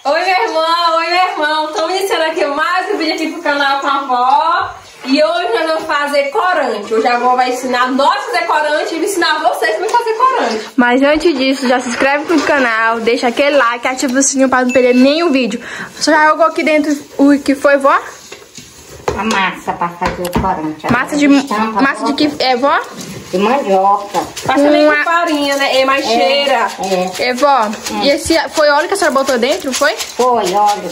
Oi, meu irmão, estamos iniciando aqui mais um vídeo aqui pro canal com a avó. E hoje nós vamos fazer corante. Hoje a avó vai ensinar nós a fazer corante e vai ensinar vocês como fazer corante. Mas antes disso, já se inscreve no canal, deixa aquele like, ativa o sininho para não perder nenhum vídeo. Você já jogou aqui dentro o que foi, vó? A massa para fazer o corante. Massa de que é, vó? De mandioca. Passa nem com farinha, né? É mais cheira. É, vó. E esse foi óleo que a senhora botou dentro, foi? Foi, óleo.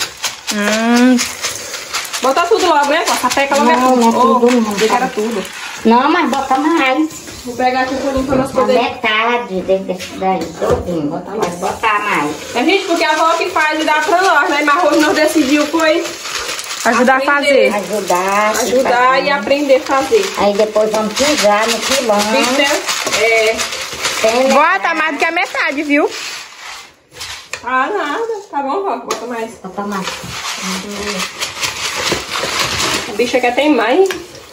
Bota tudo logo, né? A sapeca logo é tudo. Não, tudo. Deixa era tudo. Não, mas bota mais. Vou pegar aqui o pulinho pra nós A poder... metade desse daí, todinho. Bota mais, botar mais. É, gente, porque a avó que faz e dá pra nós, né? Mas hoje nós decidimos foi... Ajudar a fazer. Ajudar e aprender a fazer. Aí depois vamos pisar no pilão. Vó, tá mais do que a metade, viu? Ah, nada. Tá bom, vó. Bota mais. Bota mais. A bicha quer ter mais.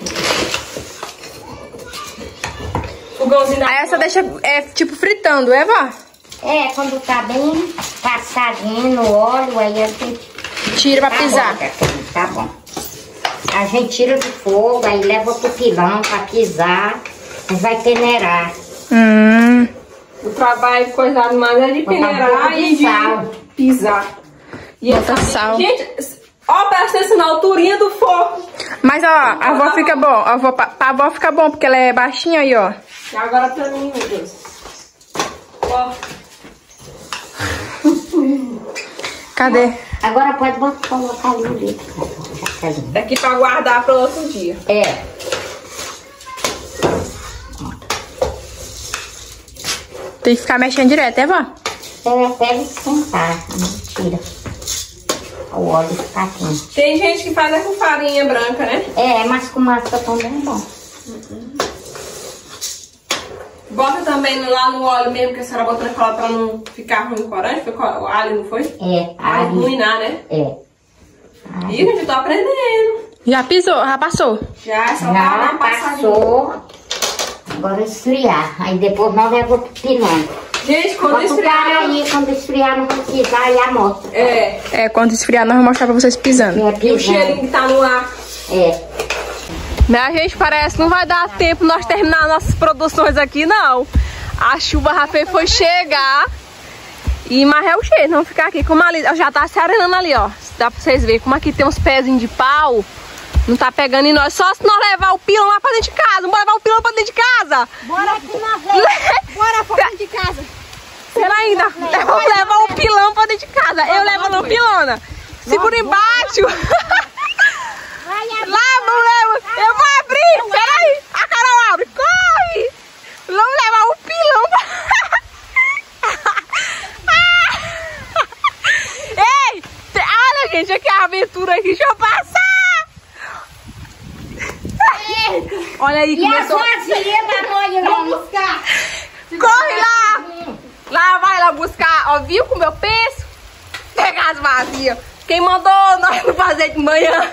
Fogãozinho da... Aí essa deixa, tipo, fritando, é, vó? É, quando tá bem passadinho no óleo, aí a gente... Tira pra pisar. Tá bom. A gente tira do fogo, aí leva pro pilão pra pisar. E vai peneirar. O trabalho coisado mais é de peneirar e de pisar. E bota sal. Gente, ó, presta atenção na alturinha do fogo. Mas, ó, a avó fica bom. Pra avó fica bom, porque ela é baixinha aí, ó. E agora pra mim, meu Deus. Ó. Cadê? Agora pode colocar ali o leite. Daqui pra guardar para outro dia. É. Tem que ficar mexendo direto, é, vó? É, até ele sentar. Tira. O óleo fica quente. Tem gente que faz com farinha branca, né? É, mas com massa também é bom. Bota também lá no óleo mesmo, que a senhora botou naquela pra não ficar ruim o corante. Foi o alho, não foi? É. Vai ruinar, né? É. Ih, gente, eu tô aprendendo. Já pisou, já passou. Já, só Já tá passou. Agora esfriar. Aí depois nós levamos pro pilão. Gente, quando esfriar... Aí, quando esfriar, não vai pisar, aí a moto. É, quando esfriar, nós vamos mostrar pra vocês pisando. E o cheirinho que tá no ar. É. Né, gente, parece que não vai dar tempo nós terminar nossas produções aqui, não. A chuva já foi chegar. Mas é o jeito, vamos ficar aqui. Como ali, já tá se arenando ali, ó. Dá pra vocês verem como aqui tem uns pezinhos de pau. Não tá pegando em nós. Só se nós levar o pilão lá pra dentro de casa. Vamos levar o pilão pra dentro de casa. Bora aqui na frente. Bora pra dentro de casa. Pera ainda. Vamos levar o pilão pra dentro de casa. Eu levo no pilona. Segura embaixo. Leva. Eu vou abrir. Peraí. A Carol abre. Corre. Vamos levar o pilão Ei. Olha, gente. Aqui a aventura aqui. Deixa eu passar. Olha aí. Começou. Vamos buscar. Corre lá. Lá vai lá buscar. Ó, viu como eu penso? Pegar as vazias. Quem mandou nós não fazer de manhã?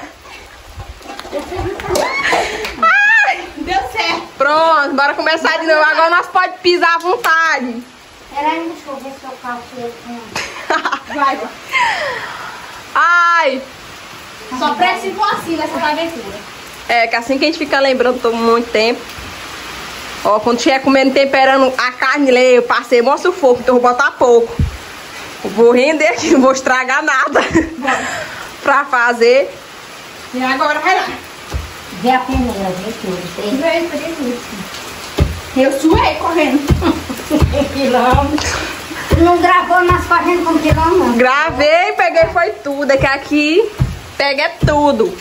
Ai, Deu certo. pronto, bora começar de novo. Agora nós podemos pisar à vontade. Peraí, deixa eu ver se eu faço. Vai, vai. Ai. Só presta igual assim nessa aventura. É, que assim que a gente fica lembrando por muito tempo. Ó, quando estiver comendo, temperando a carne, eu passei, mostra o fogo, então eu vou botar pouco. Eu vou render aqui, não vou estragar nada. Pra fazer. E agora vai lá. Vê a peneira, vê tudo. Vem, peguei tudo. Eu suei correndo. Pilão. Não gravou nós correndo com pilão, não? Gravei, peguei, foi tudo. É que aqui pega tudo.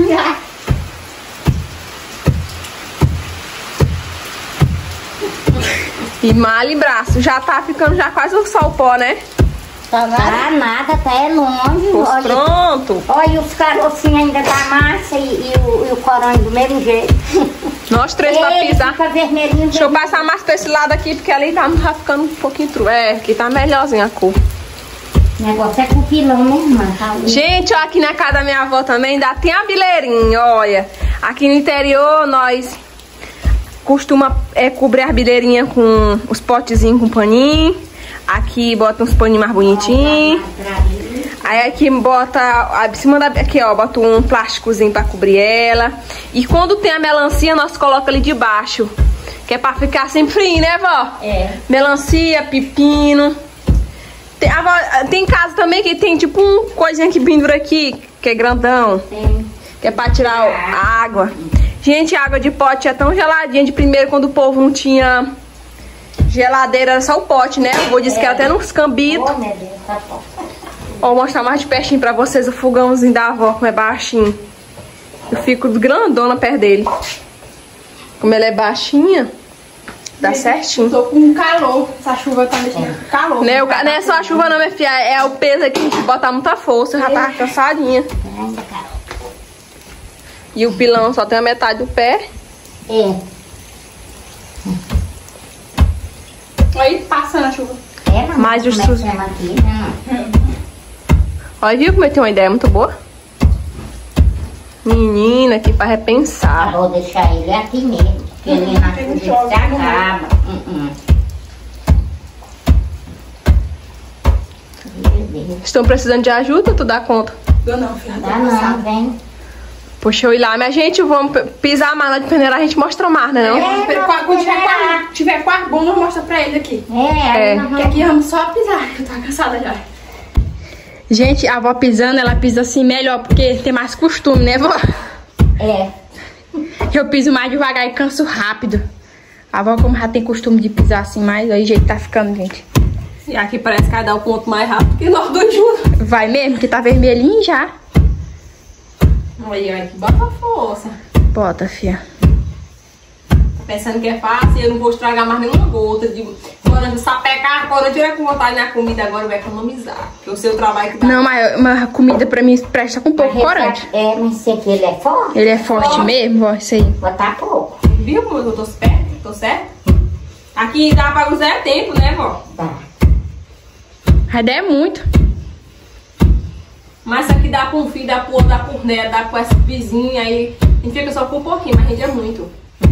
E malha e braço. Já tá ficando já quase um sal pó, né? Tá nada, tá longe. Pois pronto. Olha os carocinhos ainda da massa e o corante do mesmo jeito. Nós três pra pisar. Fica vermelhinho. Deixa eu passar mais pra esse lado aqui, porque ali tá ficando um pouquinho tru. É, aqui tá melhorzinho a cor. O negócio é com pilão, né, irmã? Gente, ó, aqui na casa da minha avó também ainda tem a bileirinha, olha. Aqui no interior nós costuma cobrir a bileirinha com os potezinhos com paninho. Aqui bota uns paninhos mais bonitinhos. Aí aqui bota, em cima aqui ó, bota um plásticozinho pra cobrir ela. E quando tem a melancia, nós colocamos ali debaixo. Que é pra ficar sempre frio, né, vó? É. Melancia, pepino. Tem casa também que tem tipo um coisinha que pendura aqui, que é grandão. Sim. Que é pra tirar a água. Gente, a água de pote é tão geladinha de primeiro, quando o povo não tinha geladeira, era só o pote, né? O vô disse que era até nos cambitos. Oh, meu Deus, tá bom. Ó, vou mostrar mais de pertinho pra vocês o fogãozinho da avó, como é baixinho. Eu fico grandona perto dele. Como ela é baixinha, dá certinho. Tô com calor. Essa chuva tá deixando calor. Não é só a chuva não, minha filha. É o peso aqui, a gente botar muita força. Eu já tava cansadinha. E o pilão só tem a metade do pé. É. Aí passando a chuva. É, não. Mais os Como é que chama aqui? Não. Olha, viu como eu tenho uma ideia muito boa? Menina, aqui pra repensar. Vou deixar ele aqui mesmo. Porque ele na chuva se acaba. Estão precisando de ajuda? Tu dá conta? Eu não, filha. Dá não, vem. Puxa eu ir lá, minha gente. Vamos pisar a mala de peneira, a gente mostra mais, né? Não? Quando tiver quarto bom, nós mostra pra eles aqui. É. Porque aqui vamos só pisar. Eu tô cansada já. Gente, a avó pisando, ela pisa assim melhor, porque tem mais costume, né, vó? É. Eu piso mais devagar e canso rápido. A avó, como já tem costume de pisar assim mais, aí o jeito tá ficando, gente. E aqui parece que vai dar o ponto mais rápido que nós dois juntos. Vai mesmo, que tá vermelhinho já. Aí, que bota força. Bota, fia. Pensando que é fácil, eu não vou estragar mais nenhuma gota. Quando eu sapecar, quando eu tiver com vontade na comida agora, eu vou economizar. Porque o seu trabalho que dá. Não, mas a comida pra mim presta com pouco corante. É, mas esse aqui ele é forte. Ele é forte mesmo, vó, isso aí. Botar pouco. Viu como eu tô esperto? Tô certo? Aqui dá pra usar tempo, né, vó? Tá. A ideia é muito. Mas isso aqui dá pra um filho, dá pro outro, dá pro neto, dá pra essa vizinha. Aí a gente fica só por um pouquinho, mas a gente é muito.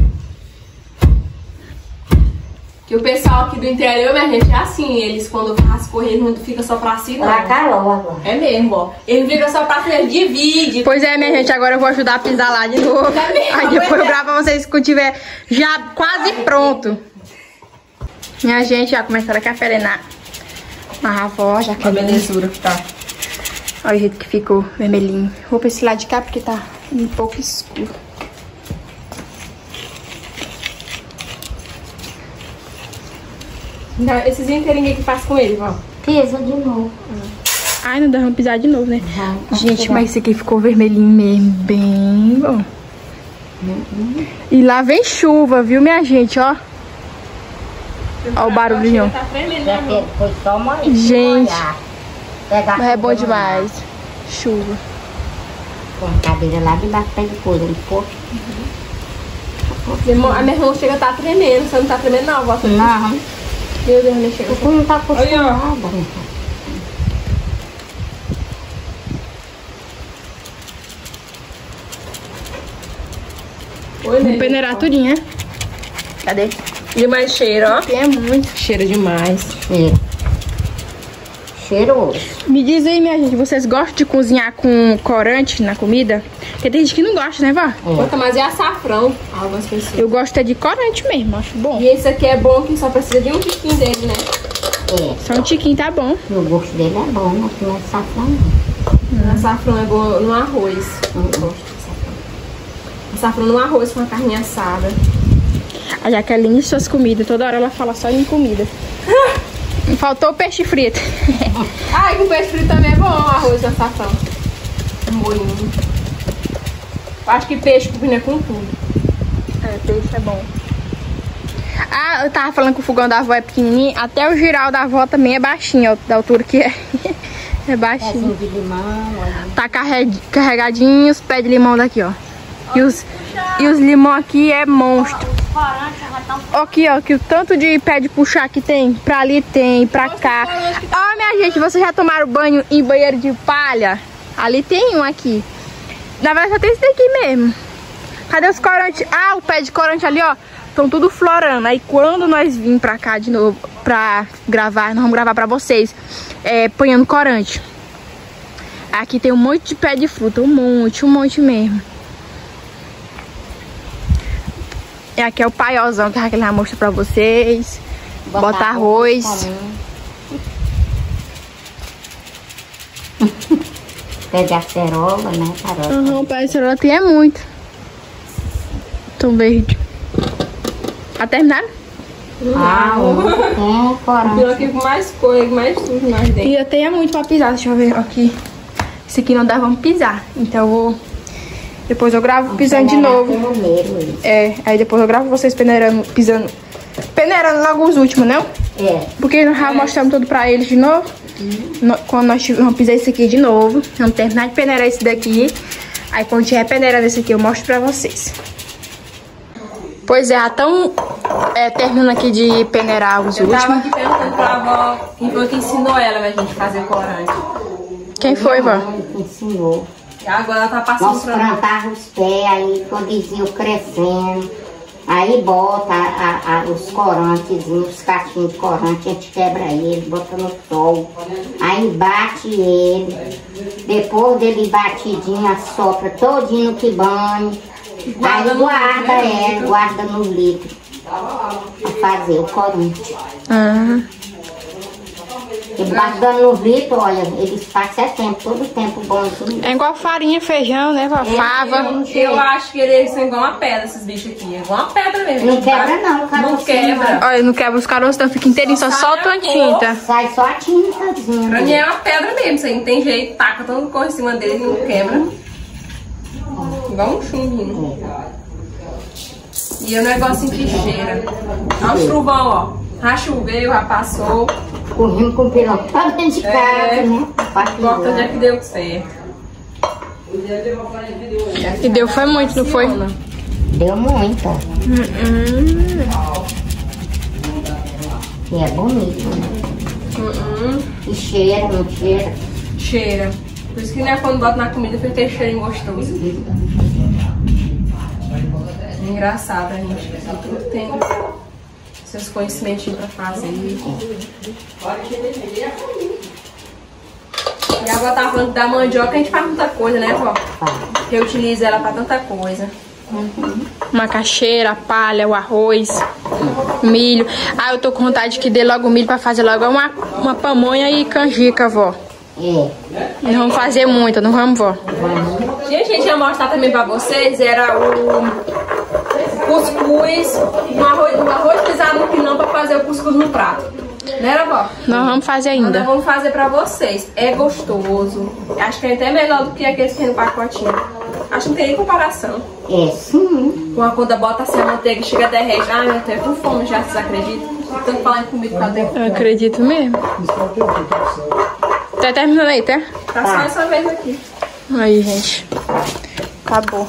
Que o pessoal aqui do interior, minha gente, é assim. Eles, quando faz correr, não fica só pra si, não. Tá calor agora. É mesmo, ó. Ele não fica só pra si, ele divide. Pois é, minha gente, agora eu vou ajudar a pisar lá de novo. Aí depois eu gravo pra vocês quando tiver já quase pronto. Minha gente, já começaram a caferenar. A avó já quer belezura que tá. Olha o jeito que ficou vermelhinho. Vou pra esse lado de cá porque tá um pouco escuro. Esses inteirinhos que faz com ele, vó. Pisa de novo. Ai, não dá pra pisar de novo, né? Tá Gente, mas esse aqui ficou vermelhinho mesmo. Bem bom. E lá vem chuva, viu, minha gente, ó. Ó o barulhinho. Tá tremendo, Já né, foi só uma Gente. Pegar Mas é bom demais. Chuva. Com a cadeira lá debaixo pra ele pôr. Ele pôr. A minha irmã chega a tá tremendo. Você não tá tremendo, não, vó? Não. Meu Deus, minha chega. Tu não tá acostumada. Oi, Vou peneirar tudinho, né? Cadê? E mais cheiro, ó. Tem muito. Cheiro demais. Cheiro. Cheiroso. Me diz aí, minha gente, vocês gostam de cozinhar com corante na comida? Porque tem gente que não gosta, né, vó? Bota mais é açafrão, algumas pessoas. Eu gosto é de corante mesmo, acho bom. E esse aqui é bom que só precisa de um tiquinho dele, né? É. Só um tiquinho tá bom. O gosto dele é bom, mas não é safrão. Açafrão é bom no arroz. Eu gosto de safrão. Açafrão no arroz com uma carninha assada. A Jaqueline e suas comidas, toda hora ela fala só em comida. Faltou o peixe frito. Ai, com peixe frito também é bom, arroz e açafrão. Um molhinho. Acho que peixe combina com tudo. É, peixe é bom. Ah, eu tava falando que o fogão da avó é pequenininho. Até o giral da avó também é baixinho, ó, da altura que é. É baixinho. Pezinho de limão. Olha. Tá carregadinho os pés de limão daqui, ó. E os limão aqui é monstro. Aqui, ó, que o tanto de pé de puxar que tem. Pra ali tem, pra cá. Ó, minha gente, vocês já tomaram banho em banheiro de palha? Ali tem um aqui. Na verdade só tem esse daqui mesmo. Cadê os corantes? Ah, o pé de corante ali, ó. Estão tudo florando. Aí quando nós vim pra cá de novo pra gravar, nós vamos gravar pra vocês. Ponhando corante. Aqui tem um monte de pé de fruta, um monte mesmo. E aqui é o paiozão que a Raquel já mostrou pra vocês. Bota arroz. Pé de acerola, né, Carol? O pé de acerola tem muito. Tão verde. Tá terminado? Tem corante. Eu aqui com mais coisa, mais sujo, mais dentro. E eu tenho muito pra pisar, deixa eu ver aqui. Esse aqui não dá, vamos pisar. Então eu vou... Depois eu gravo pisando de novo. Aí depois eu gravo vocês peneirando, pisando. Peneirando logo os últimos, não? Porque nós já mostramos tudo pra eles de novo. Quando nós vamos pisar esse aqui de novo, vamos terminar de peneirar esse daqui. Aí quando tiver peneirando esse aqui, eu mostro pra vocês. Pois é, já estão terminando aqui de peneirar os últimos. Eu tava aqui perguntando pra avó quem foi que ensinou ela a gente fazer corante. Quem foi, vó? Que ensinou. E agora ela tá passando Nós pra plantávamos os pés, aí quando eles iam crescendo, aí bota os corantes, os cachinhos de corante, a gente quebra ele, bota no sol, aí bate ele, depois dele batidinho, assopra todinho no quibane, aí guarda no litro, pra fazer o corante. E guardando no litro, olha, eles passam tempo, todo tempo bom. É igual farinha, feijão, né, vó? Fava. Eu acho que eles são igual uma pedra, esses bichos aqui. É igual uma pedra mesmo. Não quebra não, cara. Não quebra. Olha, não quebra os caroços, então fica inteirinho, só solta a tinta. Sai só a tintazinha. Pra mim é uma pedra mesmo, isso aí não tem jeito. Taca todo cor em cima dele e não quebra. Igual um chumbinho. E o negocinho que cheira. Olha o chuvão, ó. Já choveu, já passou. Correndo com o pilão pra dentro de casa, né? Bota onde é que deu certo. E deu foi muito, não foi? Deu muito. E é bonito, né? E cheira, não cheira? Cheira. Por isso que né, quando bota na comida fica ter cheirinho gostoso. É engraçado, a gente. Tudo tem seus conhecimentos pra fazer. E a avó tava falando da mandioca, a gente faz muita coisa, né, vó? Reutiliza ela pra tanta coisa. Macaxeira, palha, o arroz, milho. Ah, eu tô com vontade que dê logo milho pra fazer logo uma pamonha e canjica, vó. Não vamos fazer muita, não vamos, vó? Gente, a gente ia mostrar também pra vocês, era o cuscuz, um arroz pisado no pinão pra fazer o cuscuz no prato. Não era, vó? Não vamos fazer ainda. Nós vamos fazer pra vocês. É gostoso. Acho que é até melhor do que aqueles que tem no pacotinho. Acho que não tem nem comparação. Sim. Quando bota assim a manteiga e chega a derrete. Ai, eu tô com fome já, vocês acreditam? Tanto falar em comida pra dentro. Eu acredito mesmo. Tá terminando aí, tá? Tá só essa vez aqui. Aí, gente. Acabou.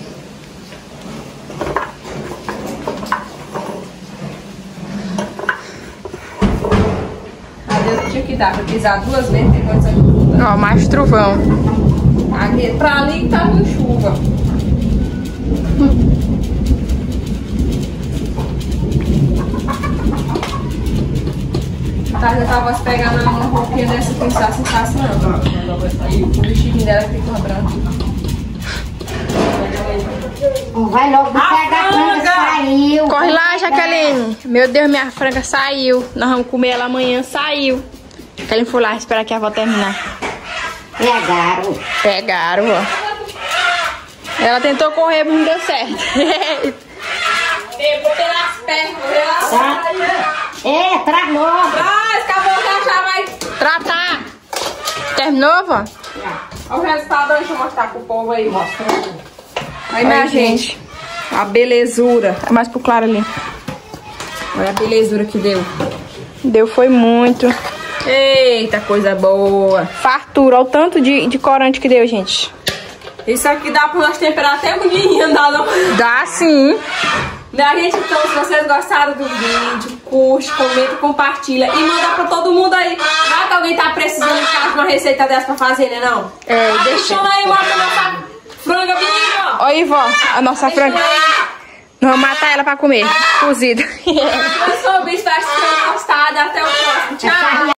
Adeus, tinha que dar pra pisar 2 vezes, tem condição de tudo. Ó, mais trovão. Aqui, pra ali que tá com chuva. Tá, já tava se pegando uma roupinha dessa pensar se fácil não. O vestidinho dela ficou branco. Vai logo pegar a franga, saiu. Corre lá, Jaqueline. Meu Deus, minha franga saiu. Nós vamos comer ela amanhã, saiu. Jaqueline foi lá esperar que a avó terminar. Pegaram, ó. Ela tentou correr, mas não deu certo. Pegou pelas pernas. Travou. Ah, acabou de achar, vai. Tratar. Terminou, vó? Olha o resultado, deixa eu mostrar pro povo aí. Mostra. Aí, minha gente. A belezura. É mais pro claro ali. Olha a belezura que deu. Deu foi muito. Eita, coisa boa. Fartura. Olha o tanto de corante que deu, gente. Isso aqui dá pra nós temperar até o dia, não dá não? Dá sim. Minha gente, então, se vocês gostaram do vídeo, curte, comenta, compartilha e manda pra todo mundo aí. Vai que alguém tá precisando de uma receita dessa pra fazer, né não? Deixa. Chama aí, mostra a nossa franga, menino. Olha aí, vó, a nossa franga. Nós vamos matar ela pra comer, cozida. Eu sou o Bicho, espero que vocês tenham gostado. Até o próximo. Tchau.